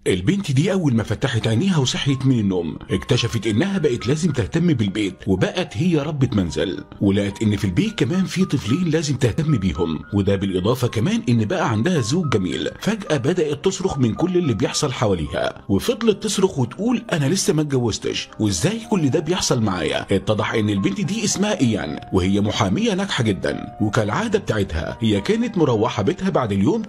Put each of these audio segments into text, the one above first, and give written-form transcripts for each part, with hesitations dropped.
البنت دي اول ما فتحت عينيها وصحيت من النوم اكتشفت انها بقت لازم تهتم بالبيت، وبقت هي ربة منزل، ولقت ان في البيت كمان في طفلين لازم تهتم بيهم، وده بالاضافة كمان ان بقى عندها زوج جميل. فجأة بدأت تصرخ من كل اللي بيحصل حواليها، وفضلت تصرخ وتقول انا لسه ما اتجوزتش وازاي كل ده بيحصل معايا. اتضح ان البنت دي اسمها ايان، وهي محامية ناجحة جدا، وكالعادة بتاعتها هي كانت مروحة بيتها بعد اليوم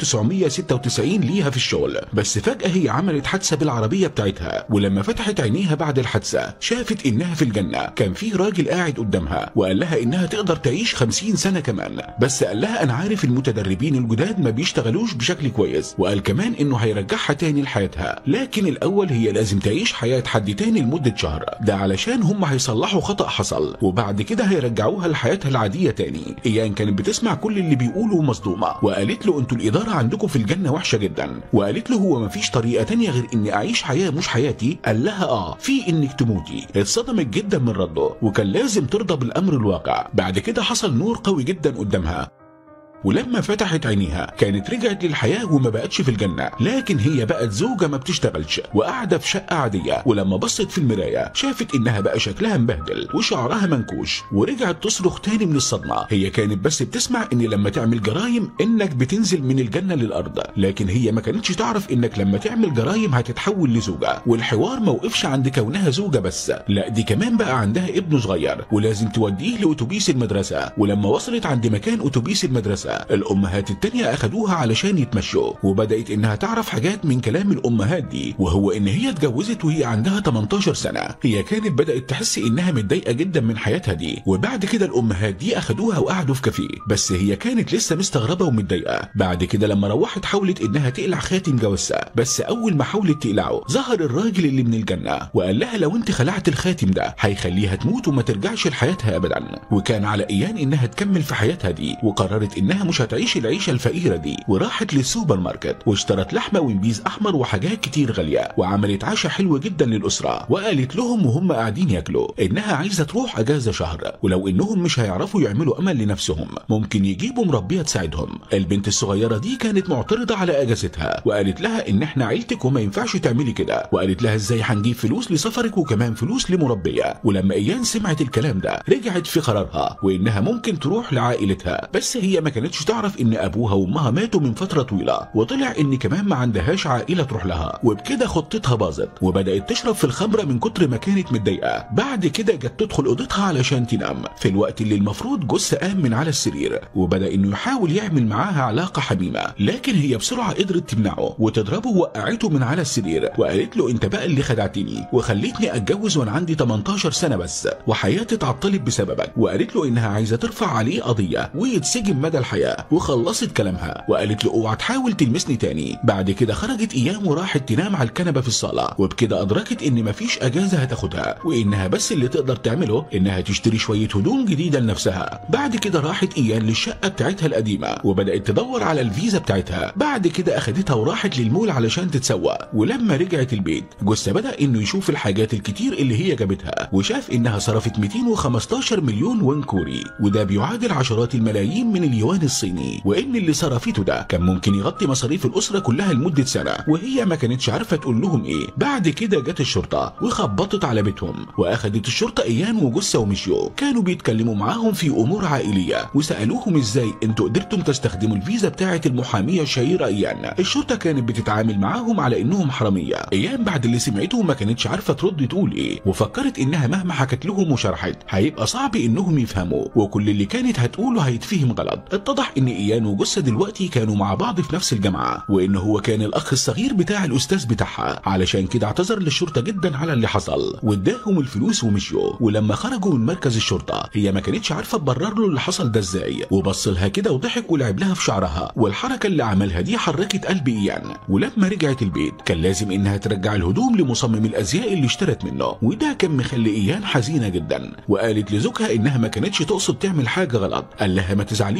996 ليها في الشغل. بس فجأة هي عملت حادثة بالعربية بتاعتها، ولما فتحت عينيها بعد الحادثة شافت انها في الجنة. كان في راجل قاعد قدامها وقال لها انها تقدر تعيش 50 سنة كمان، بس قال لها انا عارف المتدربين الجداد ما بيشتغلوش بشكل كويس، وقال كمان انه هيرجعها تاني لحياتها، لكن الاول هي لازم تعيش حياة حد تاني لمدة شهر، ده علشان هم هيصلحوا خطأ حصل وبعد كده هيرجعوها لحياتها العادية تاني. ايان كانت بتسمع كل اللي بيقولوا مصدومة، وقالت له انتوا الادارة عندكم في الجنة وحشة جدا، وقالت له هو مفيش طريقة تانية غير اني اعيش حياة مش حياتي؟ قال لها في انك تموتي. اتصدمت جدا من رده، وكان لازم ترضى بالامر الواقع. بعد كده حصل نور قوي جدا قدامها، ولما فتحت عينيها كانت رجعت للحياة وما بقتش في الجنة، لكن هي بقت زوجة ما بتشتغلش وقاعدة في شقة عادية. ولما بصت في المراية شافت انها بقى شكلها مبهدل وشعرها منكوش، ورجعت تصرخ تاني من الصدمة. هي كانت بس بتسمع ان لما تعمل جرايم انك بتنزل من الجنة للارض، لكن هي ما كانتش تعرف انك لما تعمل جرايم هتتحول لزوجة. والحوار ما وقفش عند كونها زوجة بس، لا دي كمان بقى عندها ابن صغير ولازم توديه لأتوبيس المدرسة. ولما وصلت عند مكان أتوبيس المدرسة الامهات التانية اخدوها علشان يتمشوا، وبدأت انها تعرف حاجات من كلام الامهات دي، وهو ان هي اتجوزت وهي عندها 18 سنة. هي كانت بدأت تحس انها متضايقة جدا من حياتها دي. وبعد كده الامهات دي اخدوها وقعدوا في كافيه، بس هي كانت لسه مستغربة ومتضايقة. بعد كده لما روحت حاولت انها تقلع خاتم جوازها، بس اول ما حاولت تقلعه ظهر الراجل اللي من الجنة وقال لها لو انت خلعت الخاتم ده هيخليها تموت وما ترجعش لحياتها ابدا. وكان على ايان انها تكمل في حياتها دي، وقررت انها مش هتعيش العيشة الفقيرة دي، وراحت للسوبر ماركت واشترت لحمة ومبيز احمر وحاجات كتير غالية، وعملت عشاء حلو جدا للأسرة. وقالت لهم وهم قاعدين ياكلوا انها عايزة تروح اجازة شهر، ولو انهم مش هيعرفوا يعملوا امل لنفسهم ممكن يجيبوا مربية تساعدهم. البنت الصغيرة دي كانت معترضة على اجازتها، وقالت لها ان احنا عيلتك وما ينفعش تعملي كده، وقالت لها ازاي هنجيب فلوس لسفرك وكمان فلوس لمربية. ولما ايان سمعت الكلام ده رجعت في قرارها وانها ممكن تروح لعائلتها، بس هي ما كانتش تعرف ان ابوها وامها ماتوا من فترة طويلة، وطلع ان كمان ما عندهاش عائلة تروح لها، وبكده خطتها باظت وبدأت تشرب في الخمرة من كتر ما كانت متضايقة. بعد كده جت تدخل اوضتها علشان تنام في الوقت اللي المفروض جوزها قام من على السرير، وبدأ انه يحاول يعمل معاها علاقة حميمة، لكن هي بسرعة قدرت تمنعه وتضربه ووقعته من على السرير، وقالت له انت بقى اللي خدعتني وخليتني اتجوز وانا عندي 18 سنة بس وحياتي اتعطلت بسببك. وقالت له انها عايزة ترفع عليه قضية ويتسجن مدى الحياة، وخلصت كلامها وقالت له اوعى تحاول تلمسني تاني. بعد كده خرجت ايام وراحت تنام على الكنبة في الصالة، وبكده ادركت ان مفيش اجازة هتاخدها، وانها بس اللي تقدر تعمله انها تشتري شوية هدوم جديدة لنفسها. بعد كده راحت ايان للشقة بتاعتها القديمة وبدأت تدور على الفيزا بتاعتها. بعد كده اخدتها وراحت للمول علشان تتسوق، ولما رجعت البيت جوزها بدأ انه يشوف الحاجات الكتير اللي هي جابتها، وشاف انها صرفت 215 مليون وون كوري، وده بيعادل عشرات الملايين من اليوان الصيني، وان اللي صرفته ده كان ممكن يغطي مصاريف الاسرة كلها لمدة سنة، وهي ما كانتش عارفة تقول لهم ايه. بعد كده جت الشرطة وخبطت على بيتهم، واخدت الشرطة ايان وجوزها ومشيوا. كانوا بيتكلموا معاهم في امور عائلية وسألوهم ازاي انتوا قدرتم تستخدموا الفيزا بتاعة المحامية الشهيرة ايان. الشرطة كانت بتتعامل معاهم على انهم حرامية. ايان بعد اللي سمعته ما كانتش عارفة ترد تقول ايه، وفكرت انها مهما حكت لهم وشرحت هيبقى صعب انهم يفهموا، وكل اللي كانت هتقوله هيتفهم غلط. اتضح ان ايان وجوزها دلوقتي كانوا مع بعض في نفس الجامعة، وان هو كان الاخ الصغير بتاع الاستاذ بتاعها، علشان كده اعتذر للشرطة جدا على اللي حصل واداهم الفلوس ومشيوا. ولما خرجوا من مركز الشرطة هي ما كانتش عارفة تبرر له اللي حصل ده ازاي، وبص لها كده وضحك ولعب لها في شعرها، والحركة اللي عملها دي حركت قلب ايان. ولما رجعت البيت كان لازم انها ترجع الهدوم لمصمم الازياء اللي اشترت منه، وده كان مخلي ايان حزينة جدا. وقالت لزوجها انها ما كانتش تقصد تعمل حاجة غلط. قال لها ما تزعليش، كل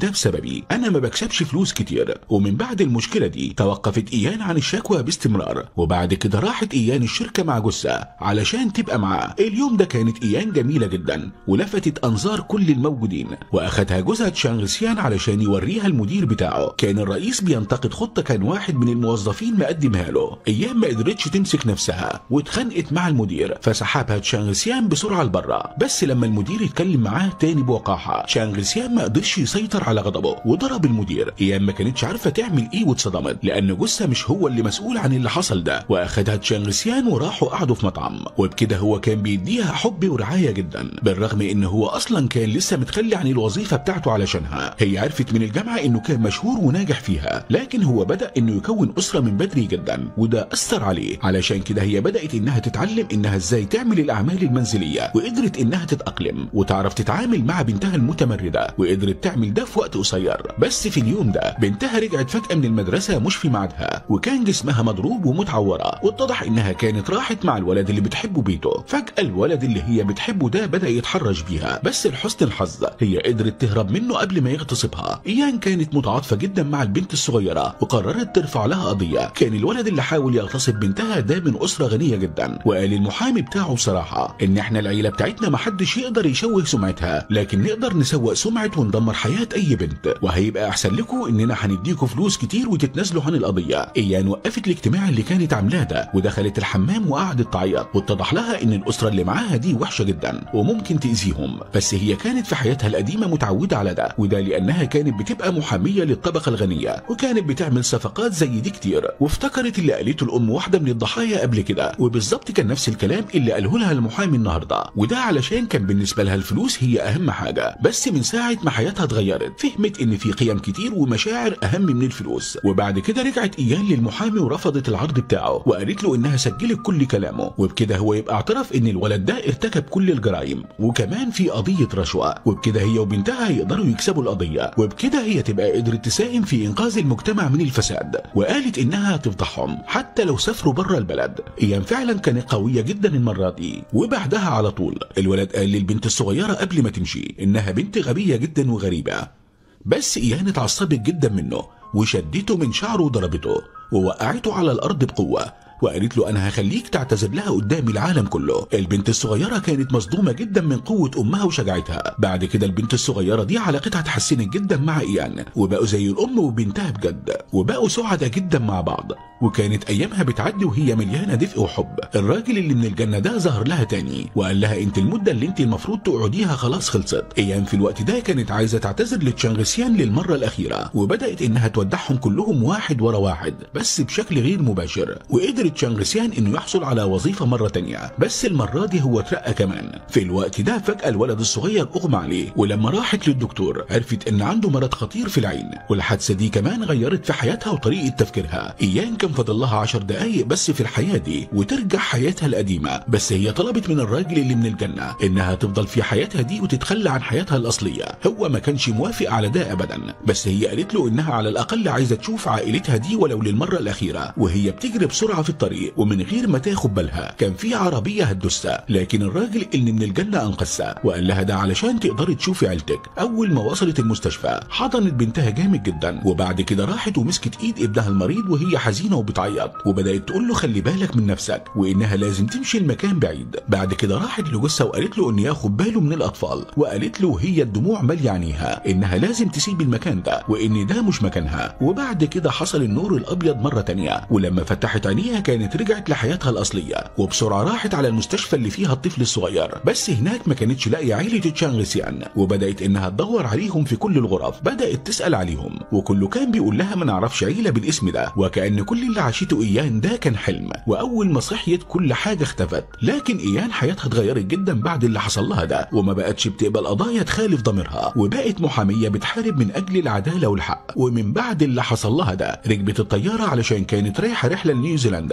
ده بسببي، انا ما بكسبش فلوس كتير. ومن بعد المشكله دي توقفت ايان عن الشكوى باستمرار، وبعد كده راحت ايان الشركه مع جثه علشان تبقى معاه. اليوم ده كانت ايان جميله جدا ولفتت انظار كل الموجودين، واخدها جوزها تشانغ سيان علشان يوريها المدير بتاعه. كان الرئيس بينتقد خطه كان واحد من الموظفين مقدمها له. ايان ما قدرتش تمسك نفسها واتخانقت مع المدير، فسحبها تشانغ سيان بسرعه لبره. بس لما المدير اتكلم معاه تاني بوقاحه، تشانغ سيان ما قدرش يسيطر على غضبه وضرب المدير. ايان ما كانتش عارفه تعمل ايه واتصدمت، لان جثه مش هو اللي مسؤول عن اللي حصل ده. واخدها تشانغ سيان وراحوا قعدوا في مطعم، وبكده هو كان بيديها حب ورعايه جدا، بالرغم ان هو اصلا كان لسه متخلي عن الوظيفه بتاعته علشانها. هي عرفت من الجامعه انه كان مشهور وناجح فيها، لكن هو بدا انه يكون اسره من بدري جدا، وده اثر عليه. علشان كده هي بدات انها تتعلم انها ازاي تعمل الاعمال المنزليه، وقدرت انها تتاقلم وتعرف تتعامل مع بنتها المتمرده، وقدرت تعمل ده في وقت قصير. بس في اليوم ده بنتها رجعت فجاه من المدرسه مش في ميعادها، وكان جسمها مضروب ومتعوره، واتضح انها كانت راحت مع الولد اللي بتحبه بيته. فجاه الولد اللي هي بتحبه ده بدا يتحرش بيها، بس لحسن الحظ هي قدرت تهرب منه قبل ما يغتصبها. ايان كانت متعاطفه جدا مع البنت الصغيره وقررت ترفع لها قضيه. كان الولد اللي حاول يغتصب بنتها ده من اسره غنيه جدا، وقال المحامي بتاعه بصراحه ان احنا العيله بتاعتنا ما حدش يقدر يشوه سمعتها، لكن نقدر نسوق سمعه وندمر حياه اي بنت، وهيبقى احسن لكم اننا هنديكم فلوس كتير وتتنازلوا عن القضيه. ايان وقفت الاجتماع اللي كانت عاملاه ده ودخلت الحمام وقعدت تعيط، واتضح لها ان الاسره اللي معاها دي وحشه جدا وممكن تاذيهم. بس هي كانت في حياتها القديمه متعوده على ده، وده لانها كانت بتبقى محاميه للطبقه الغنيه، وكانت بتعمل صفقات زي دي كتير. وافتكرت اللي قالته الام واحده من الضحايا قبل كده، وبالظبط كان نفس الكلام اللي قاله لها المحامي النهارده، وده علشان كان بالنسبه لها الفلوس هي اهم حاجه. بس من ساعه ما حياتها اتغيرت فهمت ان في قيم كتير ومشاعر اهم من الفلوس. وبعد كده رجعت ايان للمحامي ورفضت العرض بتاعه، وقالت له انها سجلت كل كلامه، وبكده هو يبقى اعترف ان الولد ده ارتكب كل الجرائم، وكمان في قضيه رشوه. وبكده هي وبنتها يقدروا يكسبوا القضيه، وبكده هي تبقى قدرت تساهم في انقاذ المجتمع من الفساد. وقالت انها هتفضحهم حتى لو سافروا بره البلد. ايان فعلا كانت قويه جدا المره دي. وبعدها على طول الولد قال للبنت الصغيره قبل ما تمشي انها بنت غبيه جدا وغريبه، بس ايان اتعصبت جدا منه وشدته من شعره وضربته ووقعته على الارض بقوه، وقالت له انا هخليك تعتذر لها قدام العالم كله. البنت الصغيره كانت مصدومه جدا من قوه امها وشجاعتها. بعد كده البنت الصغيره دي علاقتها اتحسنت جدا مع ايان، وبقوا زي الام وبنتها بجد، وبقوا سعداء جدا مع بعض. وكانت ايامها بتعدي وهي مليانه دفء وحب. الراجل اللي من الجنه ده ظهر لها تاني وقال لها انت المده اللي انت المفروض تقعديها خلاص خلصت. ايان في الوقت ده كانت عايزه تعتذر لتشانغ سيان للمره الاخيره، وبدات انها تودعهم كلهم واحد ورا واحد بس بشكل غير مباشر. وقدرت تشانغ سيان انه يحصل على وظيفه مره تانيه، بس المره دي هو اترقى كمان. في الوقت ده فجاه الولد الصغير اغمى عليه، ولما راحت للدكتور عرفت ان عنده مرض خطير في العين. والحادثه دي كمان غيرت في حياتها وطريقه تفكيرها. ايان كان فاضل لها 10 دقايق بس في الحياه دي وترجع حياتها القديمه، بس هي طلبت من الراجل اللي من الجنه انها تفضل في حياتها دي وتتخلى عن حياتها الاصليه. هو ما كانش موافق على ده ابدا، بس هي قالت له انها على الاقل عايزه تشوف عائلتها دي ولو للمره الاخيره. وهي بتجري بسرعه في الطريق ومن غير ما تاخد بالها كان في عربيه هتدوسها، لكن الراجل اللي من الجنه انقذها وقال لها ده علشان تقدري تشوفي عيلتك. اول ما وصلت المستشفى حضنت بنتها جامد جدا، وبعد كده راحت ومسكت ايد ابنها المريض وهي حزينه وبتعيط، وبدات تقول له خلي بالك من نفسك وانها لازم تمشي المكان بعيد. بعد كده راحت لجثه وقالت له ان ياخد باله من الاطفال، وقالت له هي الدموع ماليه عينيها انها لازم تسيب المكان ده وان ده مش مكانها. وبعد كده حصل النور الابيض مره تانيه، ولما فتحت عينيها كانت رجعت لحياتها الاصليه، وبسرعه راحت على المستشفى اللي فيها الطفل الصغير. بس هناك ما كانتش لاقيه عيله تشانغ سيان، وبدات انها تدور عليهم في كل الغرف. بدات تسال عليهم وكله كان بيقول لها ما نعرفش عيله بالاسم ده، وكأن كل اللي عاشته ايان ده كان حلم. واول ما صحيت كل حاجه اختفت. لكن ايان حياتها اتغيرت جدا بعد اللي حصل لها ده، وما بقتش بتقبل قضايا تخالف ضميرها، وبقت محاميه بتحارب من اجل العداله والحق. ومن بعد اللي حصل لها ده ركبت الطياره علشان كانت رايحه رحله لنيوزيلندا،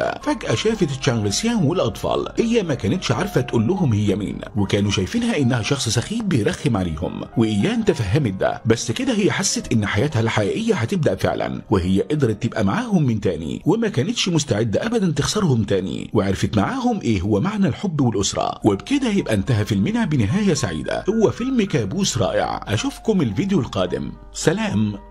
كده. فجأة شافت تشانغلسيان والأطفال، هي ما كانتش عارفة تقول لهم هي مين، وكانوا شايفينها إنها شخص سخيف بيرخم عليهم، وإيان تفهمت ده. بس كده هي حست إن حياتها الحقيقية هتبدأ فعلا، وهي قدرت تبقى معاهم من تاني، وما كانتش مستعدة أبدا تخسرهم تاني، وعرفت معاهم إيه هو معنى الحب والأسرة. وبكده يبقى انتهى فيلمنا بنهاية سعيدة. هو فيلم كابوس رائع. أشوفكم الفيديو القادم. سلام.